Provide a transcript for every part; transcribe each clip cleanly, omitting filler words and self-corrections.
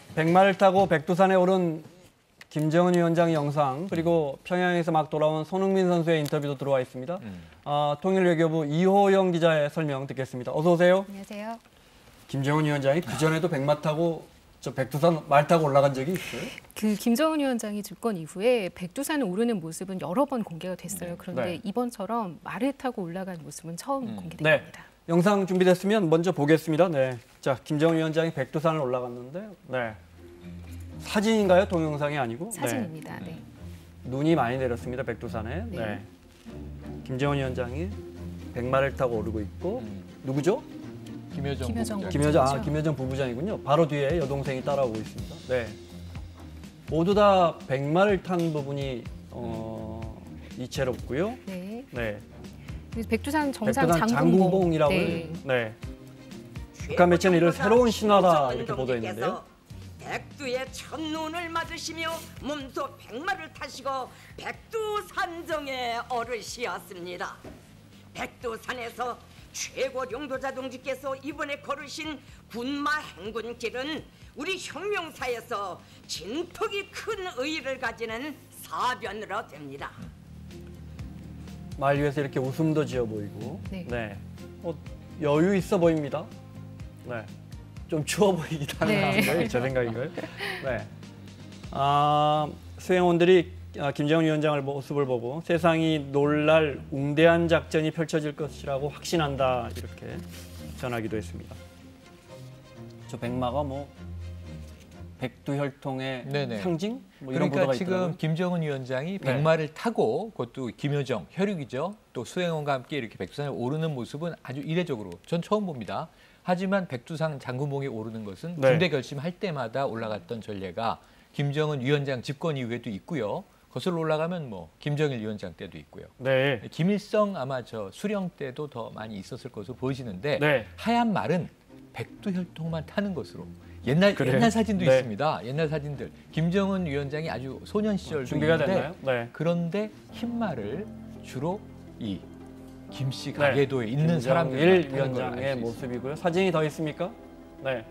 백마를 타고 백두산에 오른 김정은 위원장 영상 그리고 평양에서 막 돌아온 손흥민 선수의 인터뷰도 들어와 있습니다. 통일외교부 이호영 기자의 설명 듣겠습니다. 어서 오세요. 안녕하세요. 김정은 위원장이 그전에도 백마 타고 저 백두산 말 타고 올라간 적이 있어요? 그 김정은 위원장이 집권 이후에 백두산을 오르는 모습은 여러 번 공개가 됐어요. 그런데 네. 이번처럼 말을 타고 올라간 모습은 처음 공개된 네. 겁니다. 영상 준비됐으면 먼저 보겠습니다. 네. 자, 김정은 위원장이 백두산을 올라갔는데, 네. 사진인가요? 동영상이 아니고? 사진입니다. 네. 눈이 많이 내렸습니다. 백두산에. 네. 네. 김정은 위원장이 백마를 타고 오르고 있고, 누구죠? 김여정 김여정 부부장이군요. 바로 뒤에 여동생이 따라오고 있습니다. 네. 모두 다 백마를 탄 부분이 이채롭고요. 네. 네. 백두산 정상 장군봉이라고. 네. 네. 북한 매체는 이를 새로운 신화다 이렇게 보도했는데요. 백두의 첫눈을 맞으시며 몸소 백마를 타시고 백두산정에 오르시었습니다. 백두산에서 최고 용도자 동지께서 이번에 걸으신 군마 행군길은 우리 혁명사에서 진폭이 큰 의의를 가지는 사변으로 됩니다. 말 위에서 이렇게 웃음도 지어 보이고, 네. 네. 여유 있어 보입니다. 네. 좀 추워 보이긴 하는데, 제 생각인가요? 네. 수행원들이 김정은 위원장의 모습을 보고 세상이 놀랄 웅대한 작전이 펼쳐질 것이라고 확신한다 이렇게 전하기도 했습니다. 저 백마가 뭐 백두혈통의 네네. 상징? 뭐 이런 그러니까 보도가 지금 있더라고요. 김정은 위원장이 백마를 타고 그것도 김여정, 혈육이죠. 또 수행원과 함께 이렇게 백두산에 오르는 모습은 아주 이례적으로 전 처음 봅니다. 하지만 백두산 장군봉에 오르는 것은 중대 결심할 때마다 올라갔던 전례가 김정은 위원장 집권 이후에도 있고요. 거슬러 올라가면 뭐 김정일 위원장 때도 있고요. 네. 김일성 아마 저 수령 때도 더 많이 있었을 것으로 보이시는데 네. 하얀 말은 백두혈통만 타는 것으로 옛날 사진도 네. 있습니다. 옛날 사진들. 김정은 위원장이 아주 소년 시절도 준비가 있는데 됐나요? 네. 그런데 흰 말을 주로 이 김씨 가계도에 있는 김정일 사람들 위원장의 모습이고요. 사진이 더 있습니까? 네.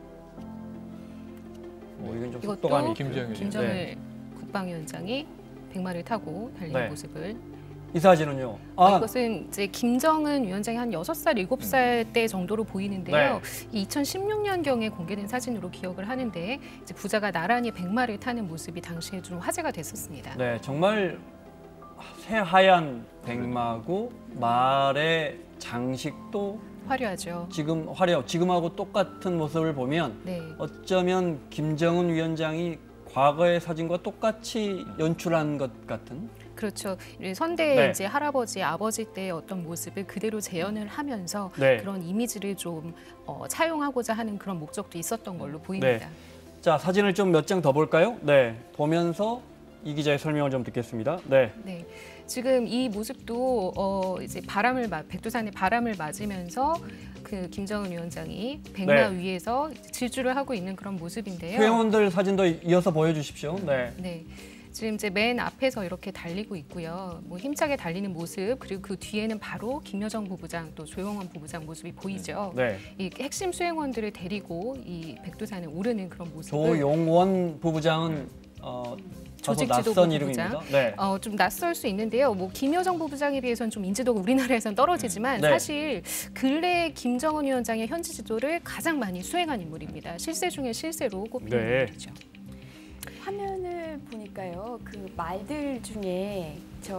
이건 좀 속도감이 이것도 있고요. 김정일 국방위원장이 백마를 타고 달리는 모습을. 이 사진은요? 이것은 이제 김정은 위원장이 한 6살, 7살 때 정도로 보이는데요. 2016년경에 공개된 사진으로 기억을 하는데 이제 부자가 나란히 백마를 타는 모습이 당시에 좀 화제가 됐었습니다. 네, 정말 새하얀 백마고 말의 장식도 화려하죠. 지금하고 똑같은 모습을 보면 어쩌면 김정은 위원장이 과거의 사진과 똑같이 연출한 것 같은. 그렇죠. 선대 이제 할아버지, 아버지 때의 어떤 모습을 그대로 재현을 하면서 그런 이미지를 좀 차용하고자 하는 그런 목적도 있었던 걸로 보입니다. 자, 사진을 좀 몇 장 더 볼까요? 네, 보면서 이 기자의 설명을 좀 듣겠습니다. 네. 지금 이 모습도 이제 백두산의 바람을 맞으면서 그 김정은 위원장이 백마 위에서 질주를 하고 있는 그런 모습인데요. 수행원들 사진도 이어서 보여주십시오. 네. 지금 이제 맨 앞에서 이렇게 달리고 있고요. 뭐 힘차게 달리는 모습 그리고 그 뒤에는 바로 김여정 부부장 또 조용원 부부장 모습이 보이죠. 이 핵심 수행원들을 데리고 이 백두산에 오르는 그런 모습을. 조용원 부부장은 조직 낯선 이름입니다. 좀 낯설 수 있는데요. 뭐 김여정 부부장에 비해서는 좀 인지도가 우리나라에서는 떨어지지만 사실 근래 김정은 위원장의 현지 지도를 가장 많이 수행한 인물입니다. 실세 중에 실세로 꼽히는 인물이죠. 화면을 보니까요, 그 말들 중에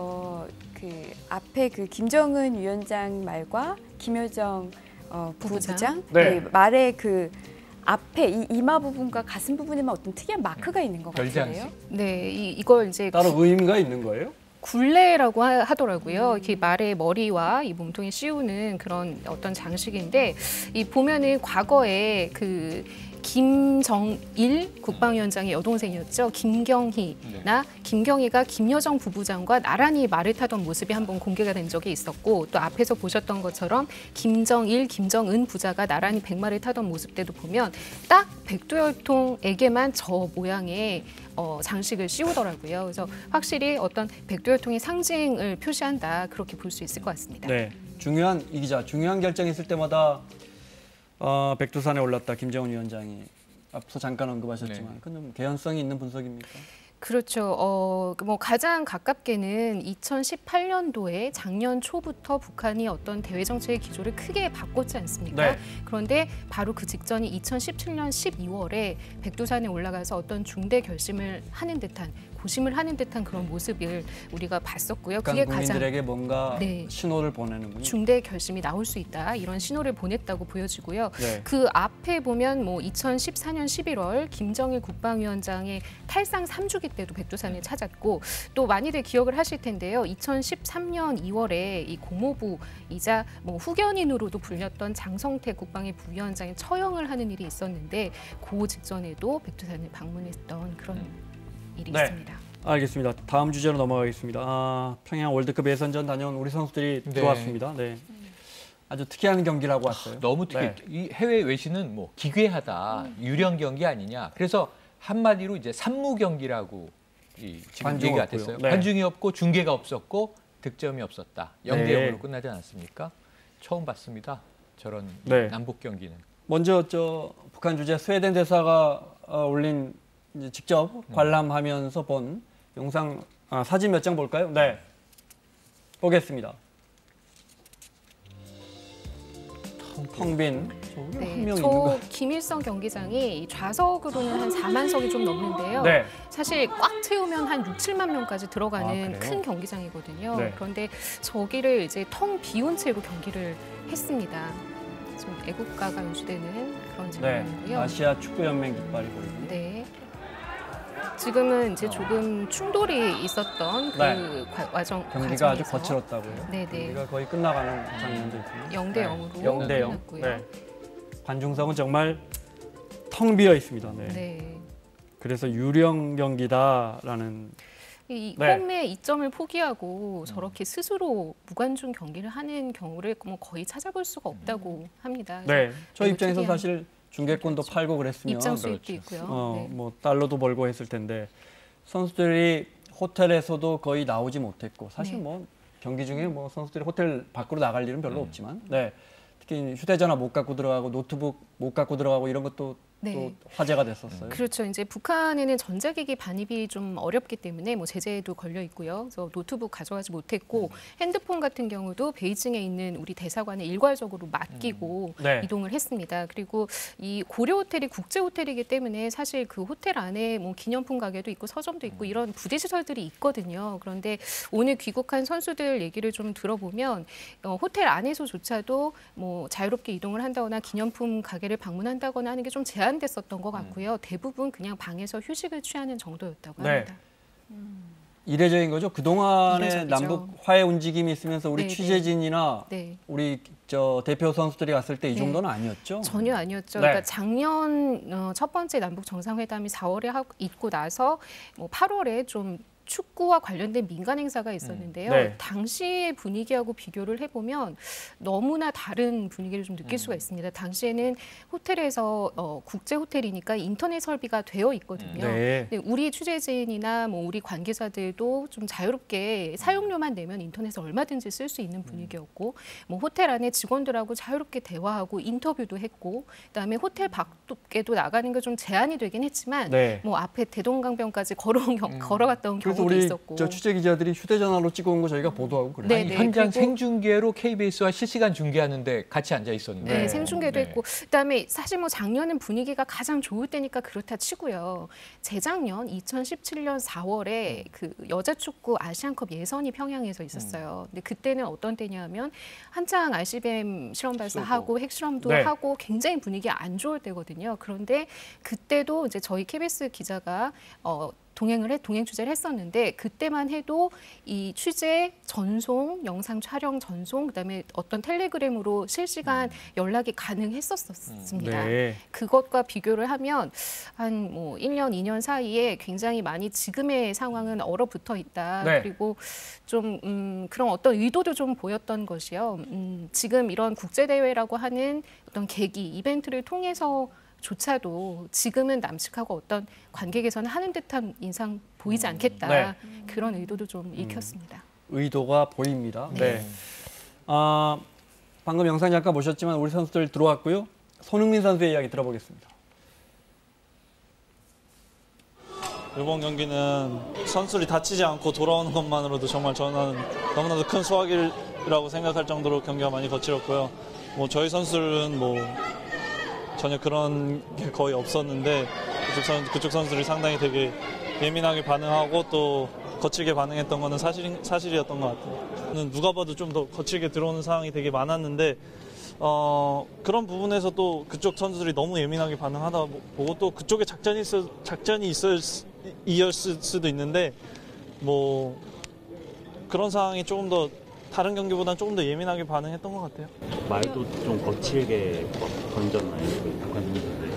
앞에 그 김정은 위원장 말과 김여정 부부장 말의 그 앞에 이마 부분과 가슴 부분에만 어떤 특이한 마크가 있는 것 같은데요. 이걸 이제 따로 의미가 있는 거예요? 굴레라고 하더라고요. 이렇게 말의 머리와 이 몸통에 씌우는 그런 어떤 장식인데 이 보면은 과거에 그 김정일 국방위원장의 여동생이었죠. 김경희나 김경희가 김여정 부부장과 나란히 말을 타던 모습이 한번 공개가 된 적이 있었고 또 앞에서 보셨던 것처럼 김정일, 김정은 부자가 나란히 백마를 타던 모습 때도 보면 딱 백두혈통에게만 저 모양의 장식을 씌우더라고요. 그래서 확실히 어떤 백두혈통의 상징을 표시한다 그렇게 볼 수 있을 것 같습니다. 네, 중요한 결정이 있을 때마다 백두산에 올랐다 김정은 위원장이 앞서 잠깐 언급하셨지만 그건 좀 개연성이 있는 분석입니까? 그렇죠. 뭐 가장 가깝게는 2018년도에 작년 초부터 북한이 어떤 대외 정책의 기조를 크게 바꿨지 않습니까? 네. 그런데 바로 그 직전이 2017년 12월에 백두산에 올라가서 어떤 중대 결심을 하는 듯한 고심을 하는 듯한 그런 모습을 우리가 봤었고요. 그게 국민들에게 뭔가 네, 신호를 보내는군요. 중대 결심이 나올 수 있다. 이런 신호를 보냈다고 보여지고요. 네. 그 앞에 보면 뭐 2014년 11월 김정일 국방위원장의 탈상 3주기 때도 백두산을 찾았고 또 많이들 기억을 하실 텐데요. 2013년 2월에 이 고모부이자 뭐 후견인으로도 불렸던 장성태 국방위 부위원장이 처형을 하는 일이 있었는데 그 직전에도 백두산을 방문했던 그런 일이 있습니다. 알겠습니다. 다음 주제로 넘어가겠습니다. 평양 월드컵 예선전 다녀온 우리 선수들이 들어왔습니다. 네. 아주 특이한 경기라고 왔어요. 너무 특이해. 이 해외 외신은 뭐 기괴하다, 유령 경기 아니냐. 그래서 한마디로 이제 산무 경기라고 지금 얘기가 됐어요. 관중이 없고 중계가 없었고 득점이 없었다. 0대 0으로 끝나지 않았습니까? 처음 봤습니다. 저런 남북 경기는. 먼저 북한 주재 스웨덴 대사가 올린 이제 직접 관람하면서 본 영상, 사진 몇 장 볼까요? 네, 보겠습니다. 텅 빈 한 명 있는 거. 김일성 경기장이 좌석으로는 한 4만 석이 좀 넘는데요. 네. 사실 꽉 채우면 한 6, 7만 명까지 들어가는 큰 경기장이거든요. 네. 그런데 저기를 이제 텅 비운 채로 경기를 했습니다. 좀 애국가가 연주되는 그런 장면이고요. 네. 아시아 축구 연맹 깃발이 보이고. 네. 지금은 이제 조금 충돌이 있었던 그 과정 경기가 아주 거칠었다고요. 네네. 경기가 거의 끝나가는 장면도 있고요. 0대 0으로 0대 0. 끝났고요. 네. 관중석은 정말 텅 비어 있습니다. 네. 네. 그래서 유령 경기다라는. 이 홈의 이점을 포기하고 저렇게 스스로 무관중 경기를 하는 경우를 뭐 거의 찾아볼 수가 없다고 합니다. 네. 저 입장에서 특이한... 사실 중계권도 팔고 그랬으면 입장 수익도 있고요. 뭐 달러도 벌고 했을 텐데 선수들이 호텔에서도 거의 나오지 못했고 사실 뭐 경기 중에 뭐 선수들이 호텔 밖으로 나갈 일은 별로 없지만 특히 휴대전화 못 갖고 들어가고 노트북 못 갖고 들어가고 이런 것도 또 화제가 됐었어요. 그렇죠. 이제 북한에는 전자기기 반입이 좀 어렵기 때문에 뭐 제재도 걸려 있고요. 그래서 노트북 가져가지 못했고 핸드폰 같은 경우도 베이징에 있는 우리 대사관에 일괄적으로 맡기고 이동을 했습니다. 그리고 이 고려 호텔이 국제 호텔이기 때문에 사실 그 호텔 안에 뭐 기념품 가게도 있고 서점도 있고 이런 부대 시설들이 있거든요. 그런데 오늘 귀국한 선수들 얘기를 좀 들어보면 호텔 안에서조차도 뭐 자유롭게 이동을 한다거나 기념품 가게를 방문한다거나 하는 게 좀 제한됐었던 것 같고요. 대부분 그냥 방에서 휴식을 취하는 정도였다고 합니다. 이례적인 거죠. 그동안에 남북 화해 움직임이 있으면서 우리 취재진이나 우리 대표 선수들이 갔을 때 이 정도는 아니었죠? 전혀 아니었죠. 그러니까 작년 첫 번째 남북 정상회담이 4월에 있고 나서 뭐 8월에 좀 축구와 관련된 민간 행사가 있었는데요. 당시의 분위기하고 비교를 해보면 너무나 다른 분위기를 좀 느낄 수가 있습니다. 당시에는 호텔에서 국제 호텔이니까 인터넷 설비가 되어 있거든요. 근데 우리 취재진이나 뭐 우리 관계자들도 좀 자유롭게 사용료만 내면 인터넷을 얼마든지 쓸 수 있는 분위기였고, 뭐 호텔 안에 직원들하고 자유롭게 대화하고 인터뷰도 했고, 그다음에 호텔 밖에도 나가는 게 좀 제한이 되긴 했지만, 뭐 앞에 대동강변까지 걸어갔다 온 경우. 우리 있었고. 취재 기자들이 휴대전화로 찍어온 거 저희가 보도하고 그래요. 현장 생중계로 KBS와 실시간 중계하는데 같이 앉아 있었는데. 네, 생중계도 했고, 그다음에 사실 뭐 작년은 분위기가 가장 좋을 때니까 그렇다 치고요. 재작년 2017년 4월에 그 여자 축구 아시안컵 예선이 평양에서 있었어요. 근데 그때는 어떤 때냐면 한창 ICBM 실험 발사하고 핵실험도 하고 굉장히 분위기 안 좋을 때거든요. 그런데 그때도 이제 저희 KBS 기자가 동행 취재를 했었는데 그때만 해도 이 취재 전송, 영상 촬영 전송, 그다음에 어떤 텔레그램으로 실시간 연락이 가능했었습니다. 그것과 비교를 하면 한 뭐 1년, 2년 사이에 굉장히 많이 지금의 상황은 얼어붙어 있다. 그리고 좀 그런 어떤 의도도 좀 보였던 것이요. 지금 이런 국제대회라고 하는 어떤 계기, 이벤트를 통해서 조차도 지금은 남측하고 어떤 관계 개선을 하는 듯한 인상 보이지 않겠다. 그런 의도도 좀 읽혔습니다. 의도가 보입니다. 방금 영상 잠깐 보셨지만 우리 선수들 들어왔고요. 손흥민 선수의 이야기 들어보겠습니다. 이번 경기는 선수들이 다치지 않고 돌아오는 것만으로도 정말 저는 너무나도 큰 수확이라고 생각할 정도로 경기가 많이 거칠었고요. 뭐 저희 선수들은 뭐 전혀 그런 게 거의 없었는데 그쪽 선수들이 상당히 되게 예민하게 반응하고 또 거칠게 반응했던 거는 사실이었던 것 같아요. 누가 봐도 좀 더 거칠게 들어오는 상황이 되게 많았는데 그런 부분에서 또 그쪽 선수들이 너무 예민하게 반응하다 보고 또 그쪽에 작전이 이었을 수도 있는데 뭐 그런 상황이 조금 더 다른 경기보다는 조금 더 예민하게 반응했던 것 같아요. 말도 좀 거칠게 던졌나요? 그 북한 선수들?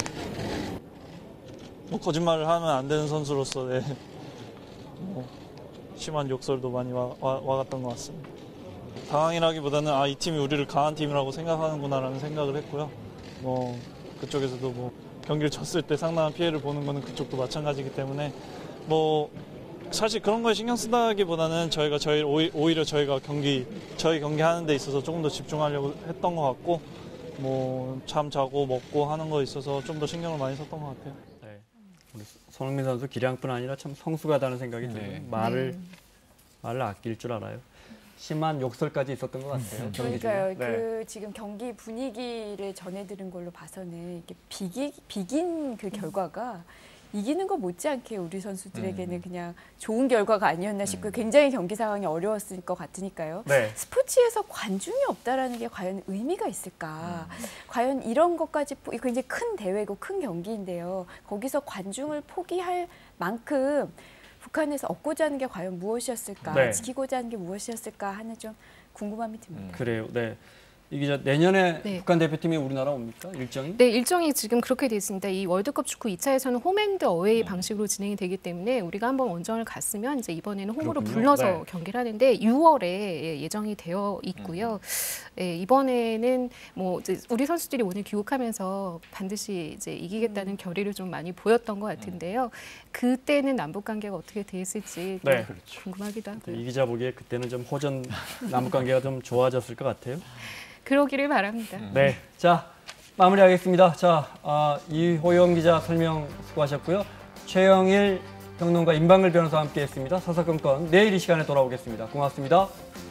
뭐 거짓말을 하면 안 되는 선수로서 네. 뭐 심한 욕설도 많이 와갔던 것 같습니다. 당황이라기보다는 이 팀이 우리를 강한 팀이라고 생각하는구나라는 생각을 했고요. 뭐 그쪽에서도 뭐 경기를 졌을 때 상당한 피해를 보는 거는 그쪽도 마찬가지이기 때문에 뭐 사실 그런 거에 신경 쓰다기보다는 오히려 저희가 저희 경기 하는 데 있어서 조금 더 집중하려고 했던 것 같고 뭐 잠 자고 먹고 하는 거에 있어서 좀 더 신경을 많이 썼던 것 같아요. 네. 우리 손흥민 선수 기량뿐 아니라 참 성숙하다는 생각이 들어요. 말을 아낄 줄 알아요. 심한 욕설까지 있었던 것 같아요. 그러니까요. 그 지금 경기 분위기를 전해들은 걸로 봐서는 이렇게 비긴 그 결과가 이기는 거 못지않게 우리 선수들에게는 그냥 좋은 결과가 아니었나 싶고 굉장히 경기 상황이 어려웠을 것 같으니까요. 네. 스포츠에서 관중이 없다라는 게 과연 의미가 있을까? 과연 이런 것까지 굉장히 큰 대회고 큰 경기인데요. 거기서 관중을 포기할 만큼 북한에서 얻고자 하는 게 과연 무엇이었을까? 네. 지키고자 하는 게 무엇이었을까 하는 좀 궁금함이 듭니다. 그래요. 네. 이 기자, 내년에 네. 북한 대표팀이 우리나라 옵니까? 일정이? 네, 일정이 지금 그렇게 돼 있습니다. 이 월드컵 축구 2차에서는 홈앤드 어웨이 방식으로 진행이 되기 때문에 우리가 한번 원정을 갔으면 이제 이번에는 홈으로 그렇군요. 불러서 네. 경기를 하는데 6월에 예정이 되어 있고요. 네, 이번에는 뭐 이제 우리 선수들이 오늘 귀국하면서 반드시 이제 이기겠다는 결의를 좀 많이 보였던 것 같은데요. 그때는 남북 관계가 어떻게 돼 있을지 네. 궁금하기도 하고요. 이 기자 보기에 그때는 좀 호전 남북 관계가 좀 좋아졌을 것 같아요. 그러기를 바랍니다. 네, 자 마무리하겠습니다. 자, 이호영 기자 설명 수고하셨고요. 최영일 평론가 임방글 변호사와 함께했습니다. 서사건건 내일 이 시간에 돌아오겠습니다. 고맙습니다.